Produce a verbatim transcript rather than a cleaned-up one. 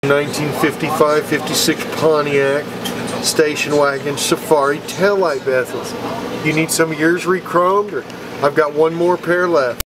nineteen fifty-five fifty-six Pontiac station wagon safari taillight bezels. You need some of yours re-chromed, or I've got one more pair left.